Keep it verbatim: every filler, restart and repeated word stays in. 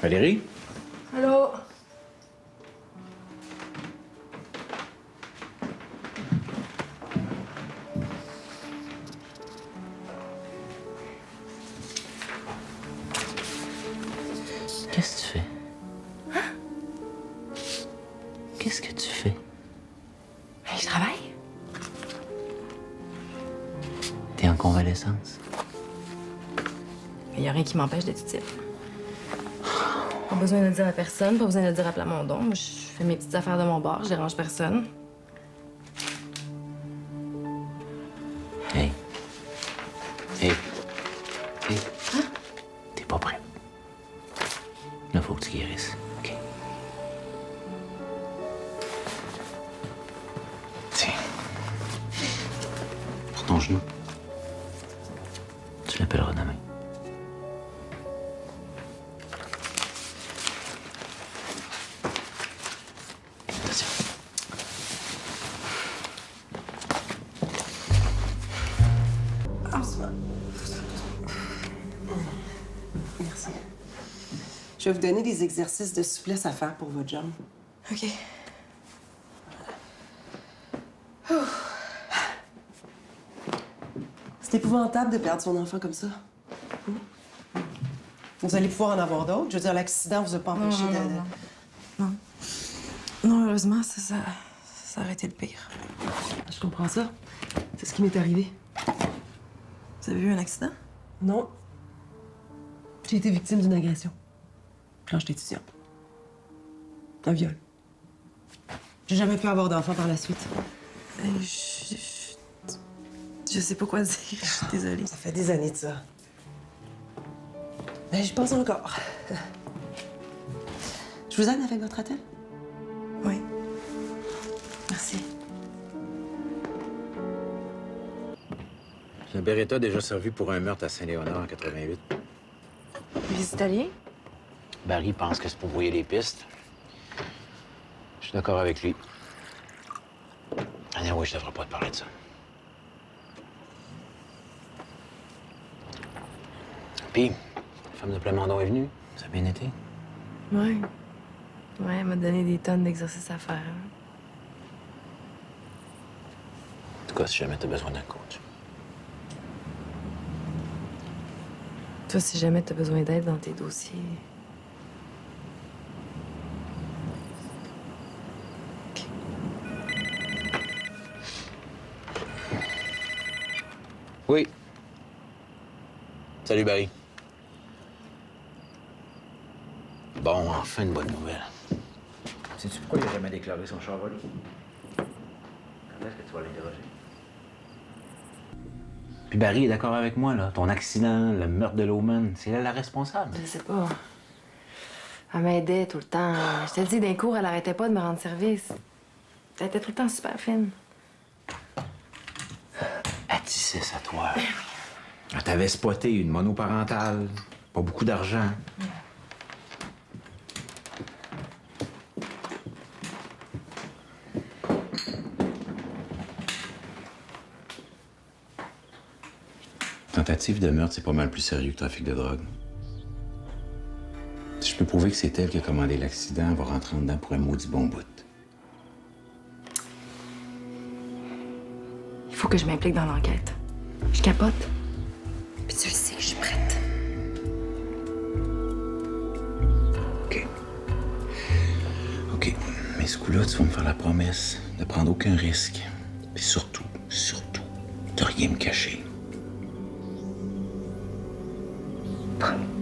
Valérie? Allô? Qu'est-ce que tu fais? Hein? Qu'est-ce que tu fais? Ben, je travaille. T'es en convalescence. Il n'y a rien qui m'empêche d'être utile. Pas besoin de le dire à personne, pas besoin de le dire à Plamondon. Moi, je fais mes petites affaires de mon bar, je dérange personne. Hey. Hey. Hey. Hein? T'es pas prêt. Là, faut que tu guérisses. OK? Tiens. Pour ton genou. Tu l'appelleras demain. Attention. Merci. Je vais vous donner des exercices de souplesse à faire pour votre jambe. OK. C'est épouvantable de perdre son enfant comme ça. Hmm? Vous allez pouvoir en avoir d'autres. Je veux dire, l'accident vous a pas empêché non, de... non, non. Non. Non, heureusement, ça, ça, ça aurait été le pire. Je comprends ça. C'est ce qui m'est arrivé. Vous avez eu un accident? Non. J'ai été victime d'une agression. Quand j'étais étudiante. Un viol. J'ai jamais pu avoir d'enfant par la suite. Euh, je, je, je sais pas quoi dire. Je suis désolée. Ça fait des années de ça. Mais je pense encore. Je vous aide avec votre attelle? Oui. Merci. Le Beretta a déjà servi pour un meurtre à Saint-Léonard en quatre-vingt-huit. Les Italiens? Barry pense que c'est pour brouiller les pistes. Je suis d'accord avec lui. Ah oui, je devrais pas te parler de ça. Puis, la femme de Plamondon est venue. Ça a bien été? Oui. Ouais, elle m'a donné des tonnes d'exercices à faire. En tout cas, si jamais t'as besoin d'un coach. Toi, si jamais t'as besoin d'aide dans tes dossiers... OK. Oui. Salut, Barry. Bon, enfin une bonne nouvelle. Sais-tu pourquoi il n'a jamais déclaré son char volé? Quand est-ce que tu vas l'interroger? Puis Barry est d'accord avec moi, là. Ton accident, le meurtre de Loman, c'est elle la responsable. Je sais pas. Elle m'aidait tout le temps. Je te dis, d'un cours, elle arrêtait pas de me rendre service. Elle était tout le temps super fine. Elle tissait sa toile. Elle t'avait spoté une monoparentale, pas beaucoup d'argent. Tentative de meurtre, c'est pas mal plus sérieux que trafic de drogue. Si je peux prouver que c'est elle qui a commandé l'accident, elle va rentrer en dedans pour un maudit bon bout. Il faut que je m'implique dans l'enquête. Je capote. Puis tu le sais que je suis prête. OK. OK. Mais ce coup-là, tu vas me faire la promesse de prendre aucun risque. Puis surtout, surtout, de rien me cacher. Promis.